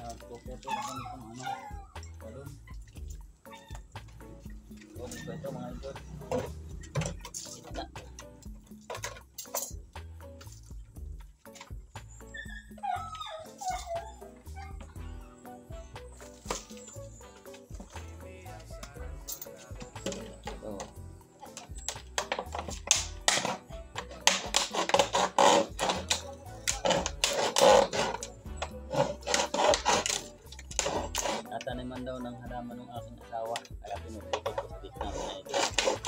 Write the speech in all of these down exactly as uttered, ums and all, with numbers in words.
nagpo-photo na kami kung ano. Balon. O, dito ito mga idol. Kita. Taniman daw ng halaman ng aking asawa, kaya pinupukot-pukot na mga idol.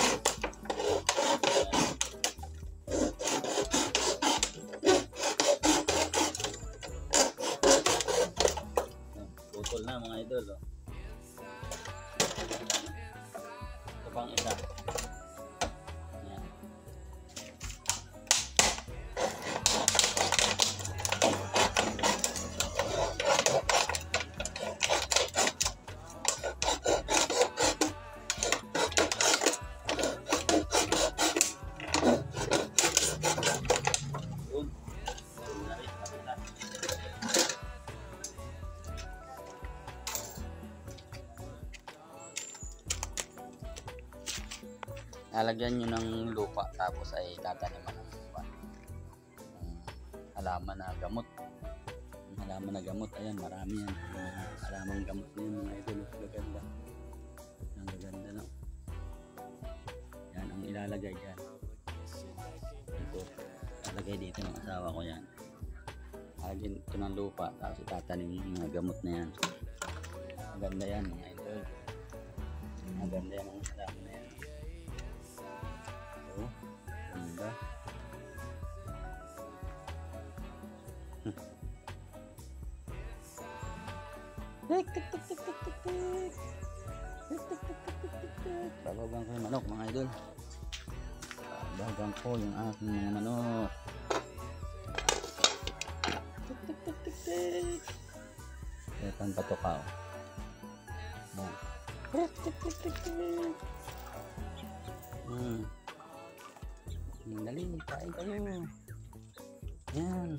Putol na mga idol. Oh. Ito pang isa. Ayan. Lalagyan nyo ng lupa tapos ay tataniman ng lupa. Um, halaman na gamot. Yung halaman na gamot, ayan marami yan. Yung halaman gamot na yun mga idol. Gaganda. Ang gaganda na. Yan ang ilalagay dyan. Ito. Ilalagay dito ng asawa ko yan. Lagyan ito ng lupa tapos itatanim yung mga gamot na yan. Maganda yan mga idol. Maganda yan ang halaman na yan. Ganda. Tik tik tik tik tik tik tik. Tik tik tik tik tik tik tik. Babagang ko yung manok mga idol. Babagang ko yung aking mga manok. Tik tik tik tik tik. Ito patukaw. Tik tik tik tik tik. Hmm. Dali, kain kayo. Yan.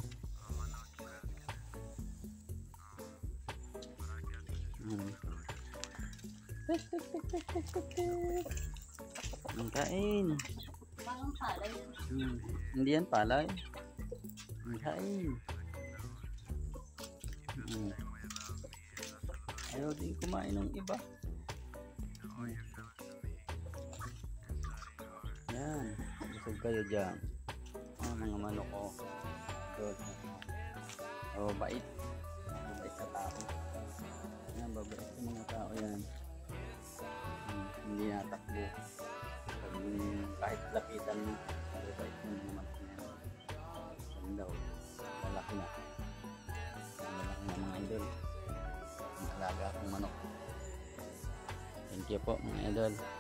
Hmm. Tik tik tik tik tik tik tik. Ang kain. Parang palay. Hmm. Hindi yan palay. Ang kain. Hmm. Ayaw din kumain ng iba. Hmm. Yan. Busog kayo dyan. Oh, mga manok ko. Good. Oh, bait. Mabait na tao. Yan, babait sa mga tao yan. Hmm, hindi natakbo. Kahit lapitan mo, mabait mo mga manok na yan. Yan daw. Lalaki na. Lalaki na mga idol. Ang alaga akong manok. Thank you po mga idol.